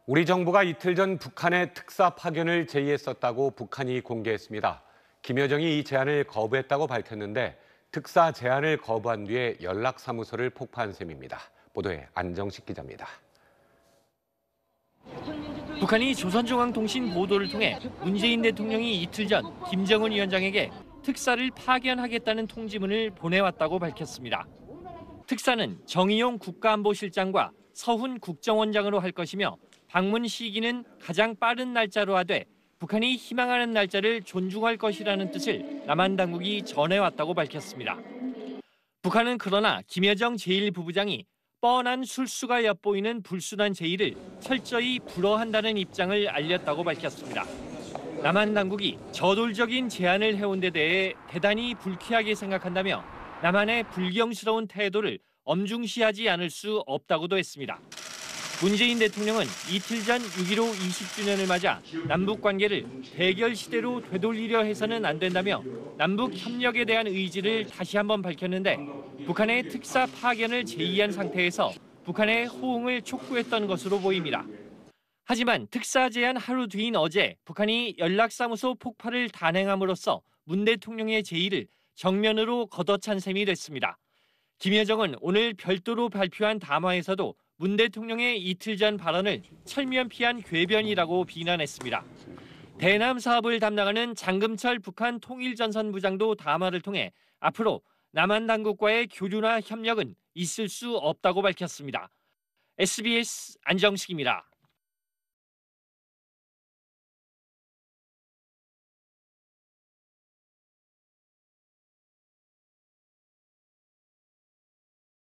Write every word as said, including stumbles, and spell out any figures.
우리 정부가 이틀 전 북한의 특사 파견을 제의했었다고 북한이 공개했습니다. 김여정이 이 제안을 거부했다고 밝혔는데 특사 제안을 거부한 뒤에 연락사무소를 폭파한 셈입니다. 보도에 안정식 기자입니다. 북한이 조선중앙통신 보도를 통해 문재인 대통령이 이틀 전 김정은 위원장에게 특사를 파견하겠다는 통지문을 보내왔다고 밝혔습니다. 특사는 정의용 국가안보실장과 서훈 국정원장으로 할 것이며 방문 시기는 가장 빠른 날짜로 하되 북한이 희망하는 날짜를 존중할 것이라는 뜻을 남한 당국이 전해왔다고 밝혔습니다. 북한은 그러나 김여정 제일 부부장이 뻔한 술수가 엿보이는 불순한 제의를 철저히 불허한다는 입장을 알렸다고 밝혔습니다. 남한 당국이 저돌적인 제안을 해온 데 대해 대단히 불쾌하게 생각한다며 남한의 불경스러운 태도를 엄중시하지 않을 수 없다고도 했습니다. 문재인 대통령은 이틀 전 육 일오 이십 주년을 맞아 남북 관계를 대결 시대로 되돌리려 해서는 안 된다며 남북 협력에 대한 의지를 다시 한번 밝혔는데 북한의 특사 파견을 제의한 상태에서 북한의 호응을 촉구했던 것으로 보입니다. 하지만 특사 제안 하루 뒤인 어제 북한이 연락사무소 폭파를 단행함으로써 문 대통령의 제의를 정면으로 걷어찬 셈이 됐습니다. 김여정은 오늘 별도로 발표한 담화에서도 문 대통령의 이틀 전 발언을 철면피한 궤변이라고 비난했습니다. 대남 사업을 담당하는 장금철 북한 통일전선부장도 담화를 통해 앞으로 남한 당국과의 교류나 협력은 있을 수 없다고 밝혔습니다. 에스비에스 안정식입니다.